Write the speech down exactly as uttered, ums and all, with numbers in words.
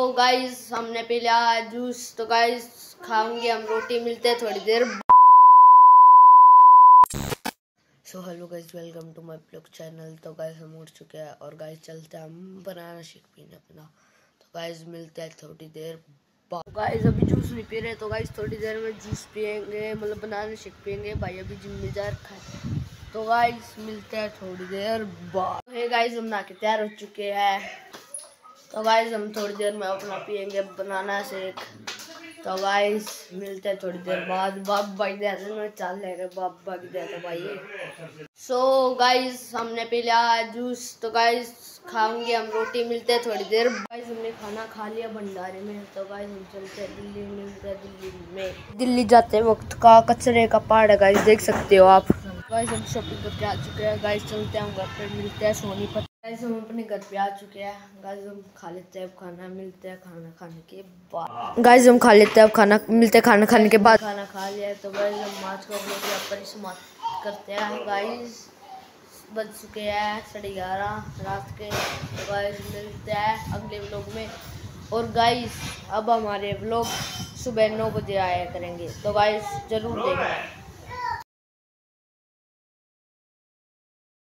Guys हमने पी लिया जूस। तो गाइस खाएंगे हम रोटी, मिलते हैं थोड़ी देर। So hello guys, welcome to my blog channel. तो गाइस हम उठ चुके हैं और गाइस चलते हैं हम बनाना शेक पीने अपना। तो गाइस मिलते हैं थोड़ी देर बाद। गाइस अभी जूस नहीं पी रहे, तो गाइस थोड़ी देर में जूस पियेंगे, मतलब बनाना शेक पियेंगे। भाई अभी जिम में जा रखा है, तो गाइस मिलते हैं थोड़ी देर बाद। हे गाइस हम नहा के तैयार हो चुके हैं, तो गाइस हम थोड़ी देर में अपना पियेंगे बनाना शेक। तो गाइस मिलते हैं थोड़ी देर बाद। बाप भाई देते में चल रहे बाप भाई देते भाई। सो गाइस हमने पी लिया जूस। तो गाइस खाएंगे हम रोटी, मिलते हैं थोड़ी देर। गाइस हमने खाना खा लिया भंडारे में। तो गाइस हम चलते हैं दिल्ली, मिलते हैं दिल्ली में। दिल्ली जाते वक्त का कचरे का पहाड़ है गाइस, देख सकते हो आप। गाइस हम शॉपिंग करके आ चुके हैं। गाइस चलते हैं हम घर पे, मिलते हैं सोनीपत। गाइस हम अपने घर पे आ चुके हैं। गाइस हम खा लेते हैं खाना, मिलते हैं खाना खाने के बाद। गाइस हम खा लेते हैं खाना, मिलते हैं खाना खाने के बाद। खाना खा लिया है, तो गाइस हम आज का व्लॉग यहाँ पर समाप्त करते हैं। गाइस बज चुके हैं साढ़े ग्यारह रात के। तो गाइस मिलते हैं अगले व्लॉग में। और गाइस अब हमारे व्लॉग सुबह नौ बजे आया करेंगे, तो गाइस जरूर देखना।